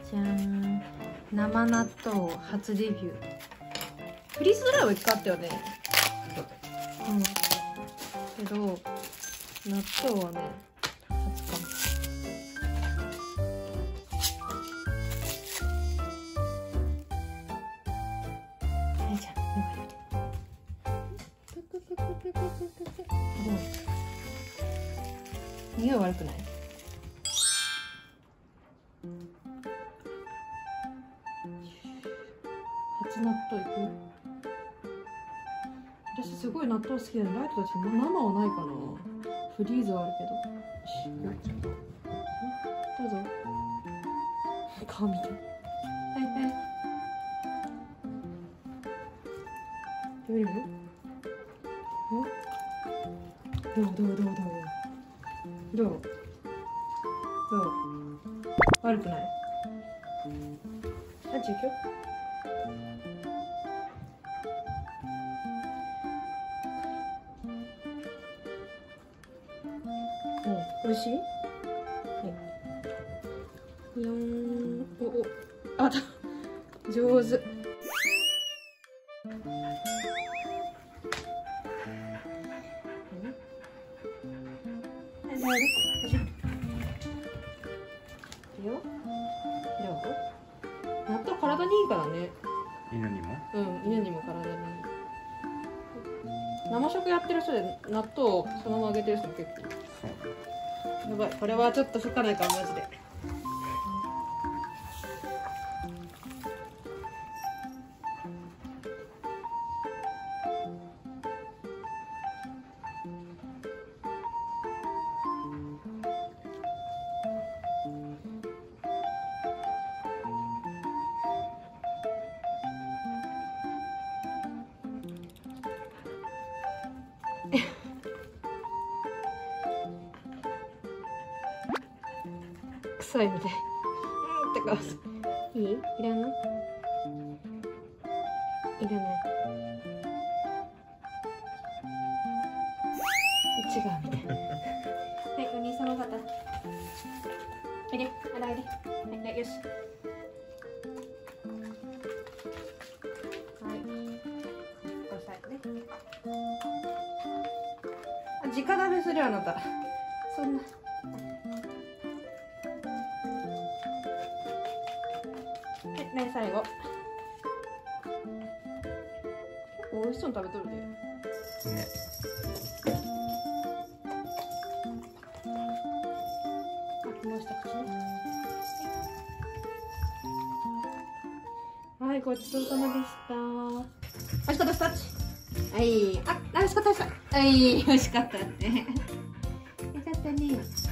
じゃん、生納豆初デビュー。フリーズドライは1回あったよね。うん。けど納豆はね初かも。はい、じゃあ匂い悪くない？初納豆いく？私すごい納豆好きなの。ライトだし生はないかな。フリーズはあるけど。よし、どうぞ。顔見て。はいはい。食べる？どう悪くない？あっち行くよ。美味しい？はい。あ、上手。納豆体にいいからね。 犬にも？ うん、犬にも体にいい。生食やってる人で納豆をそのまま揚げてる人も結構いる。やばい、これはちょっと吹かないからマジで。臭いみたい。ってか、いい？いらない？いらない。違うみたい。はい、お兄様方。おいで、洗いで。はい、よし。はい。押さえてね。あ、直食べするあなた。そんな。ね、最後。結構美味しそうに食べとるで。ね。開きました口ね。はい、ごちそうさまでした。美味しかったタッチ。はい、美味しかった。はい、美味しかったって。よかったね。